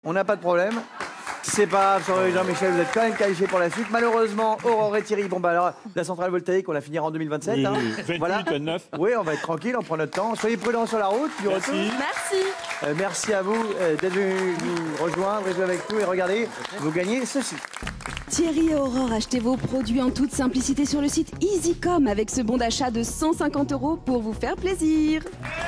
On n'a pas de problème. C'est pas grave, Jean-Michel, vous êtes quand même qualifié pour la suite. Malheureusement, Aurore et Thierry, bon bah alors, la centrale voltaïque, on la finira en 2027. Oui, hein. 28, Voilà. 29. Oui, on va être tranquille, on prend notre temps. Soyez prudents sur la route, du retour. Merci. Merci à vous d'être venus nous rejoindre et jouer avec nous. Et regardez, vous gagnez ceci. Thierry et Aurore, achetez vos produits en toute simplicité sur le site EasyCom avec ce bon d'achat de 150 € pour vous faire plaisir.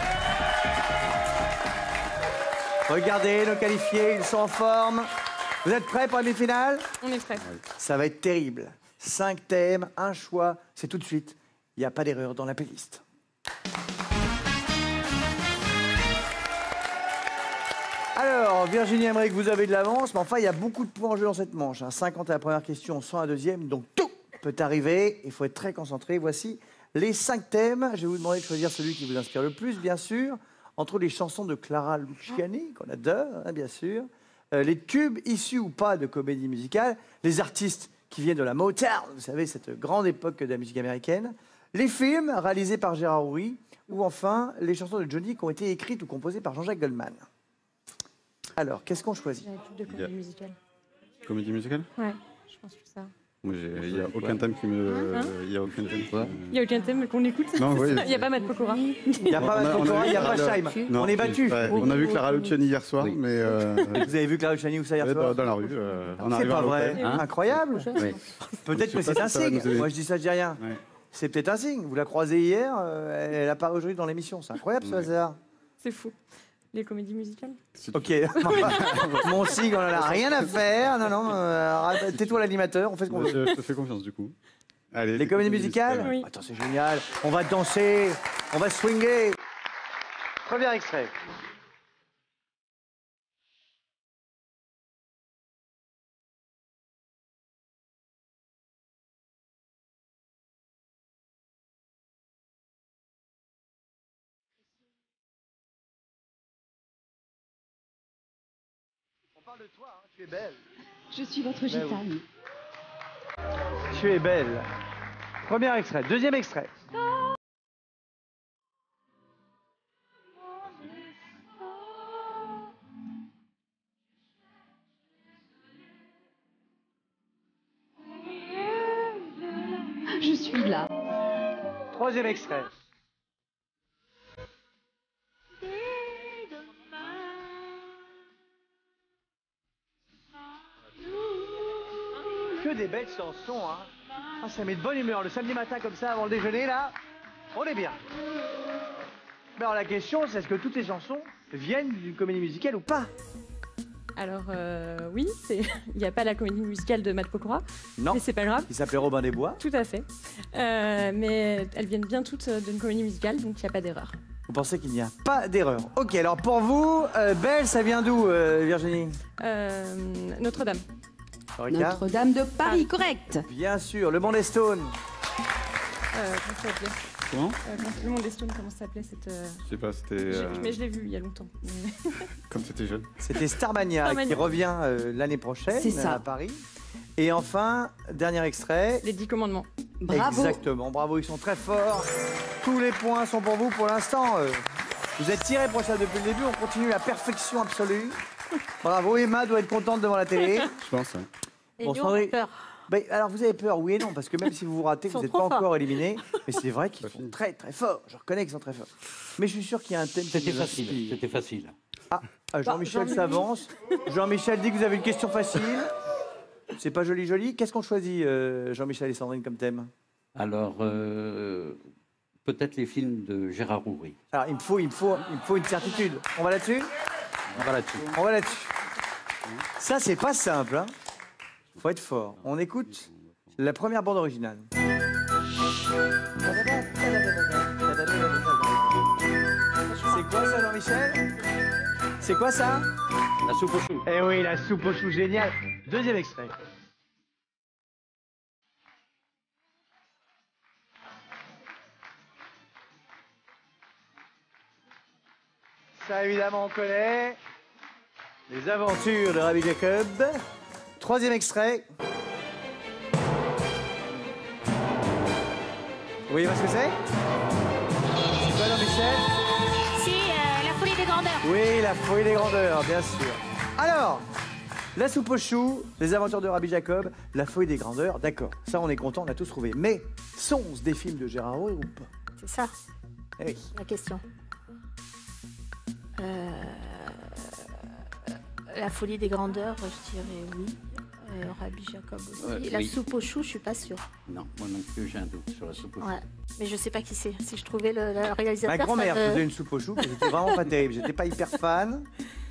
Regardez, nos qualifiés, ils sont en forme. Vous êtes prêts pour la demi-finale? On est prêts. Ça va être terrible. 5 thèmes, un choix, c'est tout de suite. Il n'y a pas d'erreur dans la playlist. Alors, Virginie Emmerich, vous avez de l'avance, mais enfin, il y a beaucoup de points en jeu dans cette manche. 50 à la première question, 100 à la deuxième, donc tout peut arriver. Il faut être très concentré. Voici les 5 thèmes. Je vais vous demander de choisir celui qui vous inspire le plus, bien sûr. Entre les chansons de Clara Luciani, qu'on adore, hein, bien sûr, les tubes issus ou pas de comédie musicale, les artistes qui viennent de la Motown, vous savez, cette grande époque de la musique américaine, les films réalisés par Gérard Houry, ou enfin les chansons de Johnny qui ont été écrites ou composées par Jean-Jacques Goldman. Alors, qu'est-ce qu'on choisit? De comédie musicale. Comédie musicale? Ouais, je pense que ça. Moi, il n'y a aucun thème qui me... Il n'y a aucun thème. Il n'y a aucun thème qu'on écoute. Non, oui. Il n'y a pas Matt Pokora. Il n'y a pas Matt Pokora, il n'y a pas Scheim. On est battus. Ouais, on a vu Clara Luciani hier soir, mais... Vous avez vu Clara Luciani où ça hier soir? Dans la rue. C'est pas vrai. Hein? Incroyable. Oui. Peut-être que c'est un signe. Moi, je dis ça, je dis rien. Ouais. C'est peut-être un signe. Vous la croisez hier, elle apparaît aujourd'hui dans l'émission. C'est incroyable, ce hasard. C'est fou. Les comédies musicales. Ok. Mon signe, on n'en a rien à faire. Non, non. Tais-toi l'animateur, on fait ce qu'on veut. Je te fais confiance, du coup. Allez, Les comédies musicales? Oui. Attends, c'est génial. On va danser, on va swinguer. Premier extrait. On parle de toi, hein, tu es belle. Je suis votre gitane. Tu es belle. Premier extrait. Deuxième extrait. Je suis là. Troisième extrait. Que des belles chansons, hein. Ah, ça met de bonne humeur. Le samedi matin comme ça, avant le déjeuner, là, on est bien. Mais alors la question, c'est est-ce que toutes ces chansons viennent d'une comédie musicale ou pas? Alors, oui, il n'y a pas la comédie musicale de Matt Pokora. Non. Mais c'est pas grave. Il s'appelait Robin des Bois. Tout à fait. Mais elles viennent bien toutes d'une comédie musicale, donc il n'y a pas d'erreur. Vous pensez qu'il n'y a pas d'erreur? Ok, alors pour vous, Belle, ça vient d'où, Virginie? Notre-Dame. Ricard? Notre-Dame de Paris, correct. Bien sûr, Le Monde des Stones. Comment ça s'appelait Comment? Le Monde des Stones, comment ça s'appelait cette, Je sais pas, c'était... Mais je l'ai vu il y a longtemps. Mais- Comme c'était jeune. C'était Starmania, qui Starmania. revient l'année prochaine C'est ça. à Paris. Et enfin, dernier extrait. Les 10 commandements. Bravo. Exactement, bravo, ils sont très forts. Tous les points sont pour vous pour l'instant. Vous êtes tirés pour ça depuis le début, on continue la perfection absolue. Bravo, Emma doit être contente devant la télé. Je pense, hein. Et Bon, nous, on Sandrine- a peur. Ben, alors vous avez peur, oui et non, parce que même si vous vous ratez, Ils vous sont n'êtes trop pas forts. encore éliminés. Mais c'est vrai qu'ils Pas sont fini. très très forts. Je reconnais qu'ils sont très forts. Mais je suis sûr qu'il y a un thème qui C'était vous facile. inspire. C'était facile. Jean-Michel Jean-Louis. s'avance. Jean-Michel dit que vous avez une question facile. C'est pas joli joli. Qu'est-ce qu'on choisit, Jean-Michel et Sandrine, comme thème? Alors, peut-être les films de Gérard Houry. Alors il me faut une certitude. On va là-dessus? On va là-dessus. On va là-dessus. Ça, c'est pas simple, hein. Faut être fort. On écoute la première bande originale. C'est quoi ça, Jean-Michel? C'est quoi ça? La soupe aux choux. Eh oui, la soupe aux choux, génial. Deuxième extrait. Ça, évidemment, on connaît. Les aventures de Rabbi Jacob. Troisième extrait. Vous voyez pas ce que c'est? C'est quoi, Jean-Michel? Si, la folie des grandeurs. Oui, la folie des grandeurs, bien sûr. Alors, la soupe aux choux, les aventures de Rabbi Jacob, la feuille des grandeurs, d'accord. Ça, on est content, on a tous trouvé. Mais sont-ce des films de Gérard Rouy ou pas? C'est ça, Eh oui. la question. La folie des grandeurs, je dirais oui. Rabbi Jacob aussi. La oui. soupe aux choux, je suis pas sûre. Non, moi non plus, j'ai un doute sur la soupe aux choux. Ouais. Mais je sais pas qui c'est. Si je trouvais le réalisateur. Ma grand-mère ça me- faisait une soupe aux choux, mais c'était vraiment pas terrible. J'étais pas hyper fan.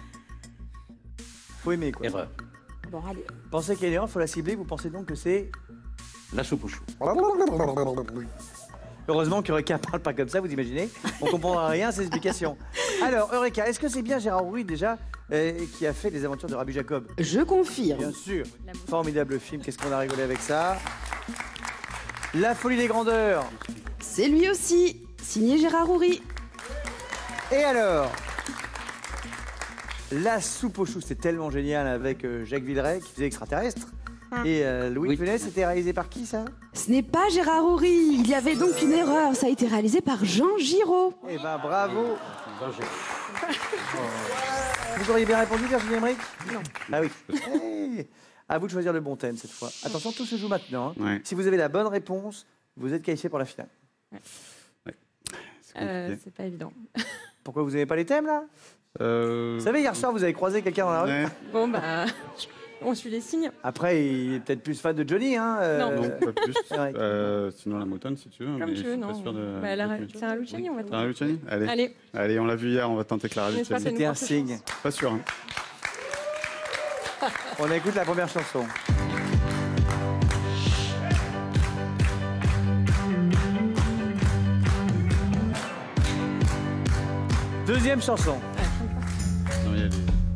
Faut aimer, quoi. Erreur. Bon, allez. Pensez qu'il y a une erreur, faut la cibler. Vous pensez donc que c'est... La soupe aux choux. Heureusement qu'Eureka parle pas comme ça, vous imaginez? On comprendra rien à ses explications. Alors, Eureka, est-ce que c'est bien Gérard Rouy, déjà, qui a fait les aventures de Rabbi Jacob? Je confirme. Bien sûr. Formidable film, qu'est-ce qu'on a rigolé avec ça. La folie des grandeurs. C'est lui aussi, signé Gérard Rouy. Et alors, la soupe aux choux, c'est tellement génial avec Jacques Villeray qui faisait Extraterrestre. Et Louis de Oui. Funès, c'était réalisé par qui, ça? Ce n'est pas Gérard Rouy, il y avait donc une erreur. Ça a été réalisé par Jean Giraud. Eh ben, bravo. Non, j'ai- Vous auriez bien répondu, Virginie Emmerich? Non. Ah oui. Eh, à vous de choisir le bon thème cette fois. Attention, tout se joue maintenant. Hein. Ouais. Si vous avez la bonne réponse, vous êtes qualifié pour la finale. C'est compliqué. C'est pas évident. Pourquoi vous n'avez pas les thèmes, là? Vous savez, hier soir, vous avez croisé quelqu'un dans la rue. Ouais. Bon, bah, on suit les signes. Après, il est peut-être plus fan de Johnny. Hein, Non. Non, pas plus. Ouais. Sinon, la moutonne, si tu veux. Comme mais tu je veux, suis pas non. sûr de- Bah, de- Clara Luciani, on va Clara Luciani. Allez. Allez, Allez, on l'a vu hier, on va tenter Clara On espère Luciani. que C'était un forte signe. Pas sûr. Hein. On écoute la première chanson. Deuxième chanson. Non, il y a les-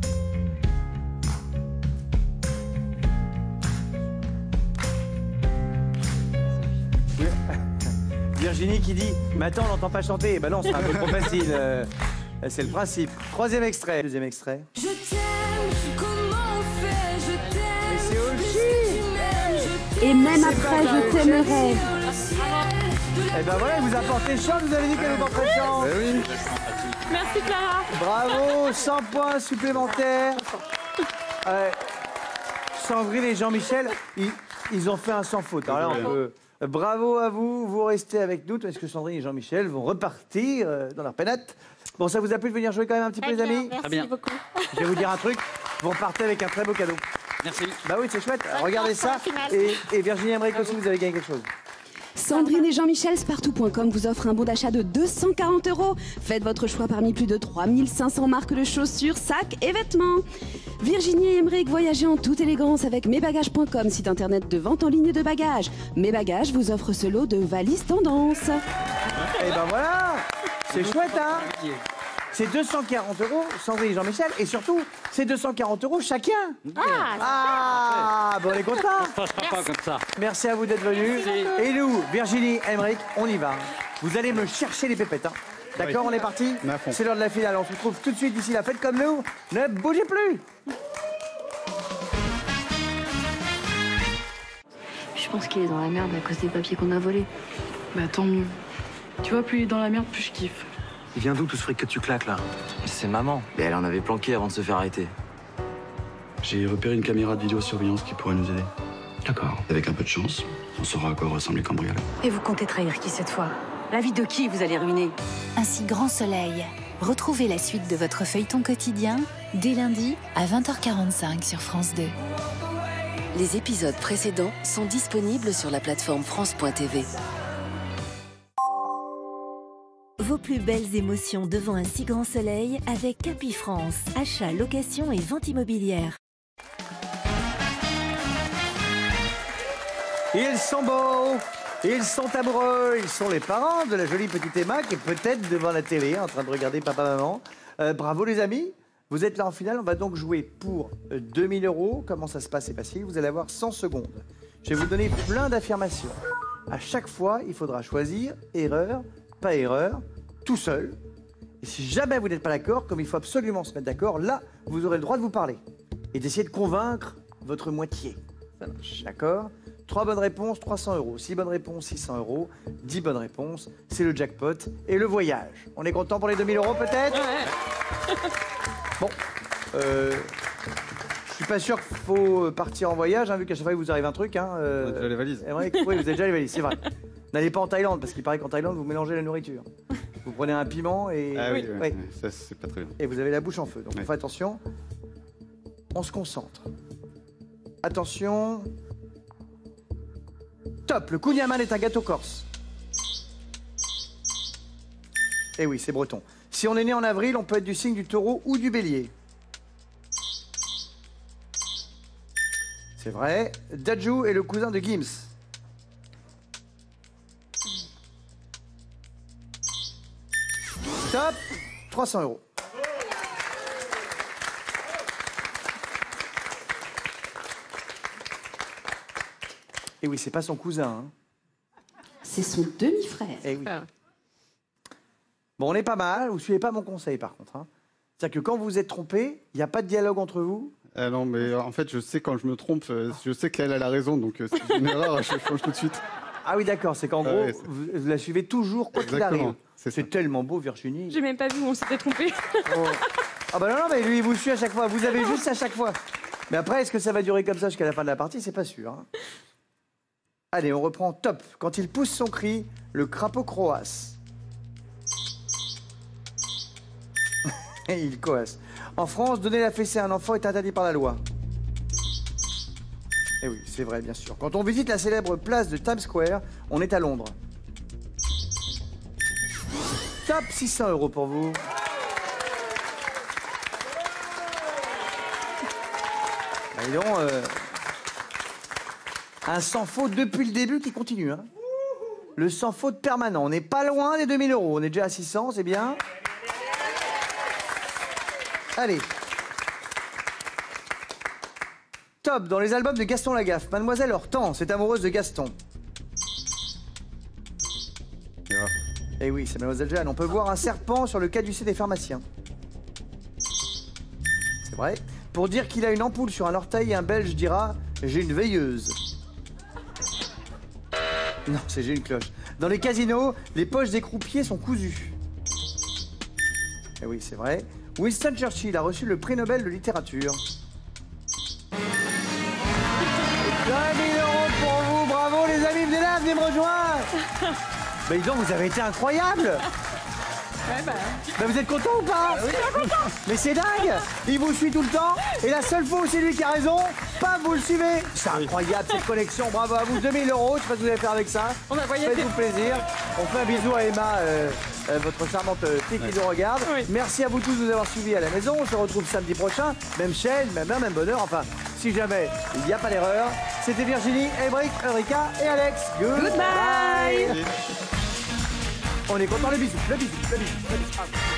Virginie qui dit « Mais attends, on n'entend pas chanter. » Ben non, c'est un peu trop facile. C'est le principe. Troisième extrait. Deuxième extrait. Je t'aime, comment on fait? Je t'aime. Mais c'est aussi. Et même après, je t'aimerai. Eh ben voilà, il vous a porté chance, vous avez dit qu'elle vous porterait chance. Eh oui. Merci Clara. Bravo, 100 points supplémentaires. Sandrine et Jean-Michel, ils ont fait un sans faute. Alors là, on peut... Bravo à vous, vous restez avec nous, parce que Sandrine et Jean-Michel vont repartir dans leur pénate. Bon, ça vous a plu de venir jouer quand même un petit peu, les amis? Merci bien. beaucoup. Je vais vous dire un truc, vous repartez avec un très beau cadeau. Merci. Bah oui, c'est chouette, regardez ça. chance pour la finale. Et Virginie Emmerich aussi, vous avez gagné quelque chose. Sandrine et Jean-Michel, Spartou.com vous offre un bon d'achat de 240 €. Faites votre choix parmi plus de 3500 marques de chaussures, sacs et vêtements. Virginie et Emmerich, voyagez en toute élégance avec mesbagages.com, site internet de vente en ligne de bagages. Mes Bagages vous offre ce lot de valises tendance. Et ben voilà, c'est chouette, hein. C'est 240 €, Sandrine et Jean-Michel, et surtout, c'est 240 € chacun. Ah, bon, on est contents. Ça sera pas comme ça. Merci à vous d'être venus. Et nous, Virginie, Emmerich, on y va. Vous allez me chercher les pépettes, hein. D'accord, on est parti. À fond. C'est l'heure de la finale, on se retrouve tout de suite d'ici là. Faites comme nous, ne bougez plus. Je pense qu'il est dans la merde à cause des papiers qu'on a volés. Bah tant mieux. Tu vois, plus il est dans la merde, plus je kiffe. Il vient d'où tout ce fric que tu claques là? C'est maman. Mais elle en avait planqué avant de se faire arrêter. J'ai repéré une caméra de vidéosurveillance qui pourrait nous aider. D'accord. Avec un peu de chance, on saura à quoi ressemble les cambrioleurs. Et vous comptez trahir qui cette fois? La vie de qui vous allez ruiner? Ainsi Grand Soleil. Retrouvez la suite de votre feuilleton quotidien dès lundi à 20h45 sur France 2. Les épisodes précédents sont disponibles sur la plateforme France.tv. Vos plus belles émotions devant un si grand soleil avec Capifrance. Achat, location et vente immobilière. Ils sont beaux, ils sont amoureux, ils sont les parents de la jolie petite Emma qui est peut-être devant la télé en train de regarder papa-maman. Bravo les amis, vous êtes là en finale, on va donc jouer pour 2000 €. Comment ça se passe? C'est facile, vous allez avoir 100 secondes. Je vais vous donner plein d'affirmations. À chaque fois, il faudra choisir erreur, pas erreur, tout seul. Et si jamais vous n'êtes pas d'accord, comme il faut absolument se mettre d'accord, là, vous aurez le droit de vous parler et d'essayer de convaincre votre moitié. Ça marche, d'accord? 3 bonnes réponses, 300 €. 6 bonnes réponses, 600 €. 10 bonnes réponses, c'est le jackpot et le voyage. On est content pour les 2000 € peut-être? Bon, Je suis pas sûr qu'il faut partir en voyage, hein, vu qu'à chaque fois il vous arrive un truc. Hein, On a déjà les valises. oui, vous avez déjà les valises, c'est vrai. N'allez pas en Thaïlande, parce qu'il paraît qu'en Thaïlande, vous mélangez la nourriture. Vous prenez un piment et... Ah oui, ouais. ça c'est pas très bien. Et vous avez la bouche en feu. Donc on Ouais. fait attention. On se concentre. Attention. Top, le kouign-amann est un gâteau corse. Eh oui, c'est breton. Si on est né en avril, on peut être du signe du taureau ou du bélier. C'est vrai. Dadju est le cousin de Gims. Top, 300 €. Et oui, c'est pas son cousin. Hein. C'est son demi-frère. Eh oui. Bon, on est pas mal. Vous suivez pas mon conseil, par contre. Hein. C'est-à-dire que quand vous vous êtes trompé, il n'y a pas de dialogue entre vous. Ah non, mais en fait, je sais quand je me trompe, je sais qu'elle a la raison, donc si c'est une erreur, je change tout de suite. Ah oui, d'accord. C'est qu'en gros, vous la suivez toujours quoi qu'il arrive. C'est tellement beau, Virginie. J'ai même pas vu où on s'était trompé. Oh. Ah bah non, mais lui, il vous suit à chaque fois. Vous avez juste à chaque fois. Mais après, est-ce que ça va durer comme ça jusqu'à la fin de la partie? C'est pas sûr. Hein. Allez, on reprend. Top. Quand il pousse son cri, le crapaud croasse. Et il coasse. En France, donner la fessée à un enfant est interdit par la loi. Eh oui, c'est vrai, bien sûr. Quand on visite la célèbre place de Times Square, on est à Londres. Top, 600 € pour vous. Bah, dis donc, un sans faute depuis le début qui continue. Hein. Le sans faute permanent. On n'est pas loin des 2000 €. On est déjà à 600, c'est bien. Allez. Top, dans les albums de Gaston Lagaffe, Mademoiselle Hortense est amoureuse de Gaston. Eh oui, c'est Mademoiselle Jeanne. On peut voir un serpent sur le caducée des pharmaciens. C'est vrai. Pour dire qu'il a une ampoule sur un orteil, un Belge dira « J'ai une veilleuse ». Non, c'est j'ai une cloche. Dans les casinos, les poches des croupiers sont cousues. Eh oui, c'est vrai. Winston Churchill a reçu le prix Nobel de littérature. 20 000 € pour vous, bravo les amis, venez là, venez me rejoindre. Bah dis donc, vous avez été incroyable. Ouais, bah vous êtes content ou pas? Oui, je suis content. Mais c'est dingue. Il vous suit tout le temps. Et la seule fois où c'est lui qui a raison, paf, vous le suivez. C'est incroyable cette connexion, bravo à vous. 2000 €, je sais pas ce que vous allez faire avec ça. On va voyager. Faites-vous plaisir. On fait un bisou à Emma, votre charmante fille qui nous regarde. Oui. Merci à vous tous de nous avoir suivis à la maison. On se retrouve samedi prochain. Même chaîne, même heure, même bonne heure. Enfin, si jamais il n'y a pas d'erreur. C'était Virginie, Emric, Ulrika et Alex. Goodbye. On est content, le bisou, le bisou, le bisou, le bisou.